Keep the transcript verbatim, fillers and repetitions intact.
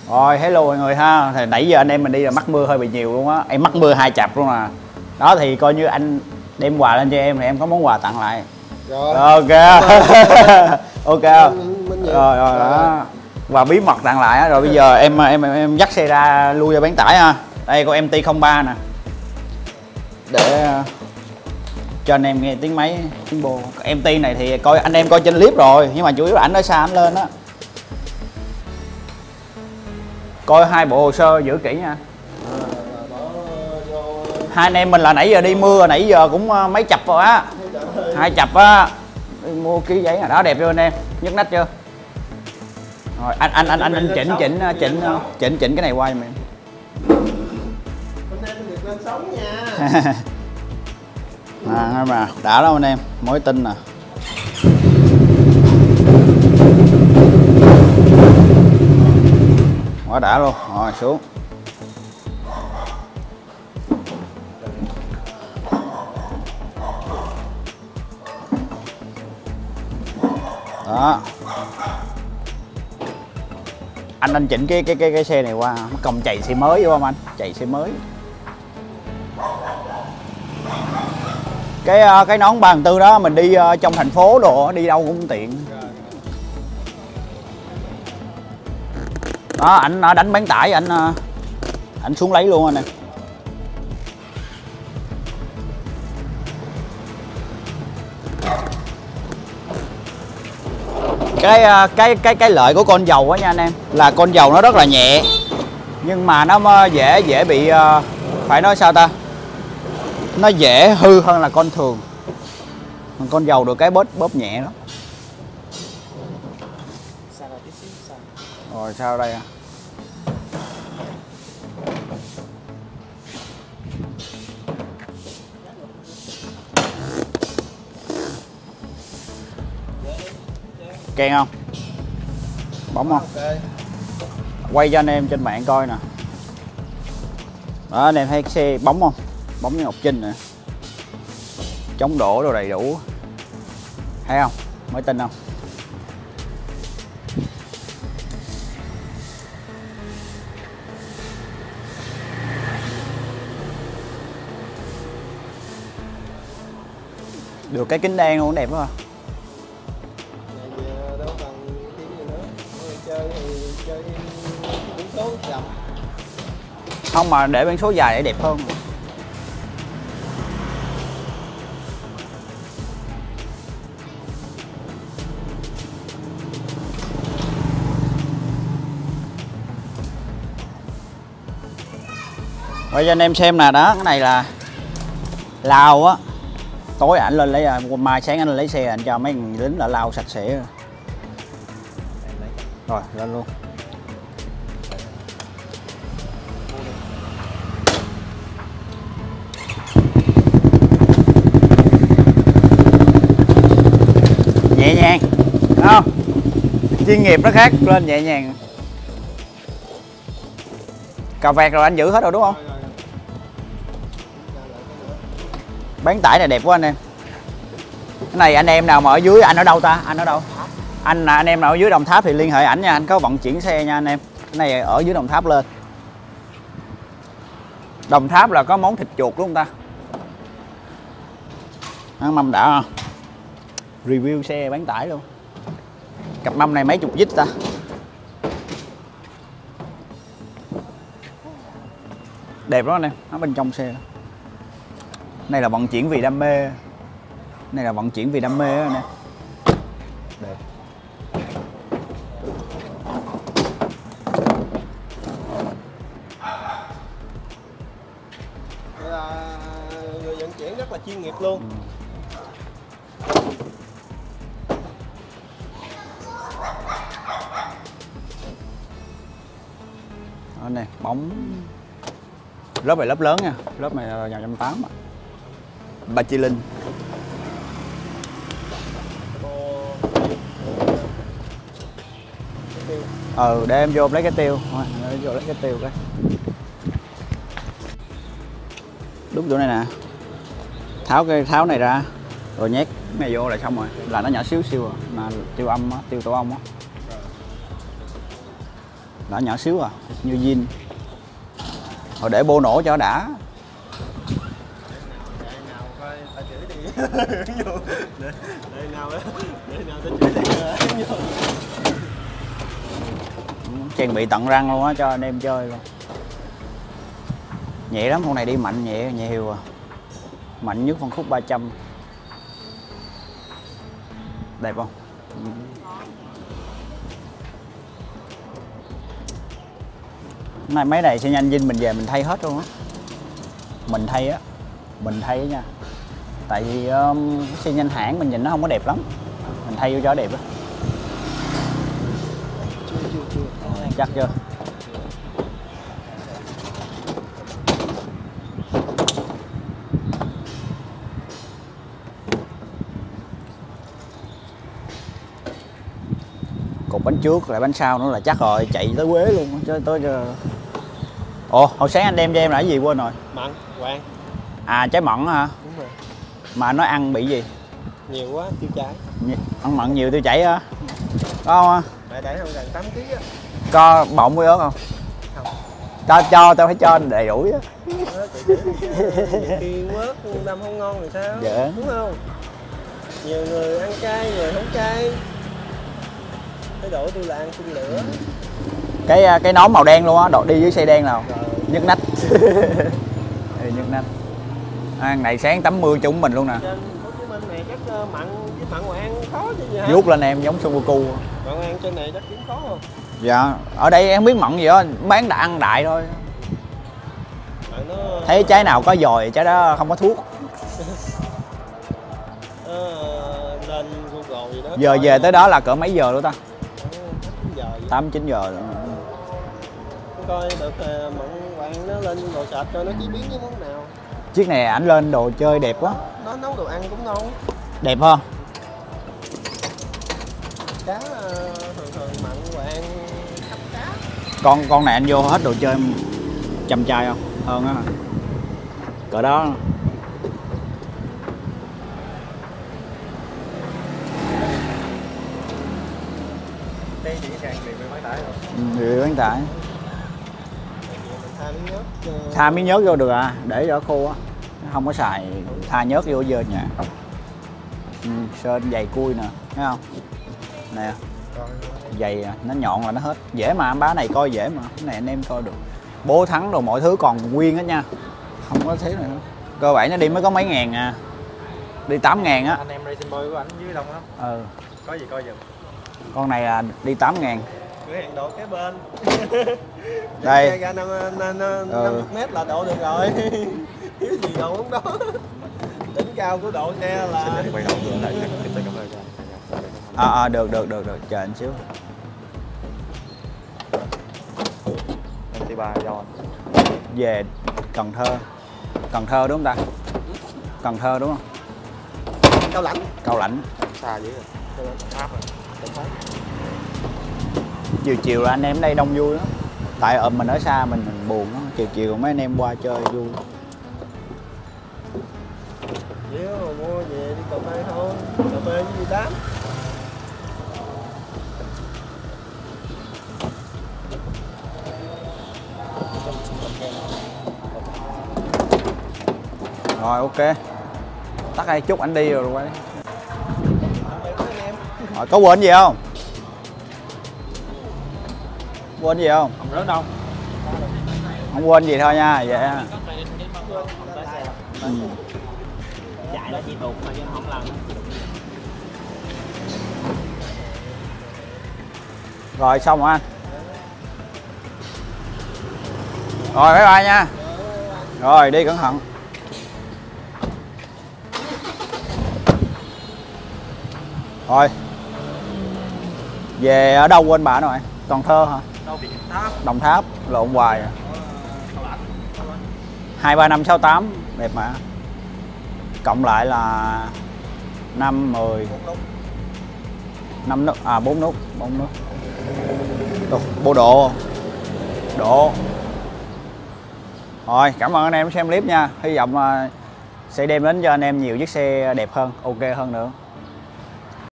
Rồi hello mọi người ha. Thì nãy giờ anh em mình đi là mắc mưa hơi bị nhiều luôn á. Em mắc mưa hai chặp luôn à. Đó thì coi như anh đem quà lên cho em thì em có món quà tặng lại. Rồi. Ok. Ok. Rồi rồi đó. Và bí mật tặng lại á. Rồi bây giờ em em em, em dắt xe ra lui ra bán tải ha. Đây có em tê không ba nè. Để cho anh em nghe tiếng máy tiếng bô. em tê này thì coi anh em coi trên clip rồi, nhưng mà chủ yếu là ảnh ở xa ảnh lên á. Coi hai bộ hồ sơ giữ kỹ nha. Hai anh em mình là nãy giờ đi mưa, nãy giờ cũng mấy chập rồi á. Hai chập á. Mua ký giấy đó đẹp chưa anh em? Nhức nách chưa? Rồi anh anh anh anh, anh chỉnh chỉnh chỉnh chỉnh chỉnh cái này qua giùm em. Lên sóng nha. À, mà đã lắm anh em, mối tin nè. Quá đã luôn. Rồi xuống. Đó. Anh anh chỉnh cái cái cái cái xe này qua, nó công chạy xe mới vô không anh? Chạy xe mới. Cái cái nón ba tư đó mình đi uh, trong thành phố đồ đi đâu cũng tiện. Đó ảnh đánh bán tải ảnh ảnh xuống lấy luôn anh em. Cái cái cái cái lợi của con dầu á nha anh em là con dầu nó rất là nhẹ, nhưng mà nó dễ dễ bị uh, phải nói sao ta, nó dễ hư hơn là con thường. Con dầu được cái bóp bóp nhẹ đó. Rồi sao đây à? Kèn không? Bóng không? Quay cho anh em trên mạng coi nè. Đó anh em thấy xe bóng không? Bóng như Ngọc Trinh nè. Chống đổ đồ đầy đủ. Thấy không? Mới tin không? Được cái kính đen luôn, đẹp quá. Không mà để biển số dài để đẹp hơn. Quay cho anh em xem nè, đó cái này là lau á. Tối ảnh lên lấy, mai sáng anh lấy xe anh cho mấy lính là lau sạch sẽ. Rồi lên luôn. Nhẹ nhàng, đúng không? Chuyên nghiệp nó khác, lên nhẹ nhàng. Cà vẹt rồi anh giữ hết rồi đúng không? Bán tải này đẹp quá anh em. Cái này anh em nào mà ở dưới, anh ở đâu ta? Anh ở đâu? Anh anh em nào ở dưới Đồng Tháp thì liên hệ ảnh nha, anh có vận chuyển xe nha anh em. Cái này ở dưới Đồng Tháp lên. Đồng Tháp là có món thịt chuột đúng không ta? Ăn mâm đã không? Review xe bán tải luôn. Cặp mâm này mấy chục dít ta. Đẹp lắm anh em, nó bên trong xe. Này là vận chuyển vì đam mê. Này là vận chuyển vì đam mê đó anh em. Đẹp. Đây là người vận chuyển rất là chuyên nghiệp luôn. Ừ. Đó này, bóng lớp này lớp lớn nha, lớp này là một trăm tám mươi. Ba chi linh. Ừ, để em vô lấy cái tiêu. Thôi, em vô lấy cái tiêu cái. Đúng chỗ này nè. Tháo cái tháo này ra rồi nhét cái này vô là xong rồi, là nó nhỏ xíu xíu à. Mà tiêu âm á, tiêu tổ ong á. Nhỏ nhỏ xíu à, như zin. Rồi để bô nổ cho đã. để nào để nào ta chửi đi. Trang bị tận răng luôn á cho anh em chơi luôn. Nhẹ lắm, con này đi mạnh nhẹ nhẹ hiu à. Mạnh nhất phân khúc ba trăm. Đẹp không? Này mấy này xe nhanh zin mình về mình thay hết luôn á. Mình thay á. Mình thay á nha. Tại vì um, xe nhanh hãng mình nhìn nó không có đẹp lắm. Mình thay vô cho đẹp á. Chưa chưa chưa. Chắc chưa? Cục bánh trước lại bánh sau nữa là chắc rồi, chạy tới Quế luôn chứ tới giờ. Ồ, hồi sáng anh đem cho em là cái gì quên rồi. Mận, quang. À, trái mận hả? Đúng rồi. Mà nó ăn bị gì? Nhiều quá, tiêu chảy. Ăn mận nhiều tiêu chảy hả? Có không? Mẹ đẩy không gần tám ký á. Có bọng với ớt không? Không. Cho, cho, tao phải cho đầy đủ á. Khi quớt đâm không ngon thì sao? Dạ. Đúng không? Nhiều người ăn cay, nhiều không cay. Cái độ tôi là ăn chung lửa. Cái cái nón màu đen luôn á, độ đi với xe đen nào. Rồi. Nhức nách. Nhức nách. Ăn này sáng tắm mưa chung mình luôn nè. Trên Hồ Chí Minh này chắc mặn với mặn Hội An khó chứ gì hả? Vuốt lên em giống Sudoku. Mặn Hội An trên này chắc kiếm khó không? Dạ, ở đây em không biết mặn gì đó, bán đã ăn đại thôi. Nó... Thấy trái nào có dòi, trái đó không có thuốc. Nó lên Google gì đó. Giờ về tới đó là cỡ mấy giờ luôn ta? tám chín giờ tám chín giờ rồi. Coi được mặn Hội An nó lên đồ sạch cho nó chế biến với món nào. Chiếc này ảnh lên đồ chơi đẹp quá. Nó nấu đồ ăn cũng ngon. Đẹp không? Cá thường thường mặn Hội An hấp cá. Con con này anh vô hết đồ chơi chăm chai không? Hơn á. Cỡ đó. Đây chỉ càng bị bán tải rồi. Ừ, bán tải. Tha miếng nhớt. Tha miếng nhớt vô được à, để cho khô á. Không có xài tha nhớt vô dơ nhà. Ừ, sơn dày cui nè, thấy không? Nè. Dày nó nhọn là nó hết. Dễ mà, bá này coi dễ mà. Cái này anh em coi được. Bố thắng đồ mọi thứ còn nguyên hết nha. Không có thế nữa. Cơ bản nó đi mới có mấy ngàn à. Đi tám ngàn á. Anh em racing boy của anh dưới đông lắm. Ừ. Có gì coi giùm. Con này là đi tám ngàn. Cửa hàng độ kế bên. Đây. Ra năm Ừ. mét là độ được rồi. Thiếu gì độ không đó. Đỉnh cao của độ xe là À, à được được được được, chờ anh xíu. em tê ba do Về Cần Thơ. Cần Thơ đúng không ta? Cần Thơ đúng không? Cao Lãnh. Cao Lãnh. Xa dữ rồi. Áp rồi. Chiều chiều là anh em ở đây đông vui lắm. Tại ở mình ở xa mình, mình buồn đó. Chiều chiều mấy anh em qua chơi vui. Nếu mà mua về đi cà phê thôi. Cà phê với gì tám. Rồi ok. Tắt đây chút anh đi rồi quay. Rồi có quên gì không? Quên gì không? Không rớt đâu. Không quên gì thôi nha, vậy ha. Ừ. Chạy là chỉ tụt mà chứ không lần. Rồi xong rồi anh. Rồi bye bye nha. Rồi đi cẩn thận. Rồi. Về ở đâu quên bà rồi? Cần Thơ hả? Đồng Tháp, lộn hoài. hai ba năm sáu tám đẹp mà. Cộng lại là năm mười năm nút à bốn nút, bốn nút. Đồ, bộ độ. Độ. Rồi, cảm ơn anh em xem clip nha. Hy vọng sẽ đem đến cho anh em nhiều chiếc xe đẹp hơn, ok hơn nữa.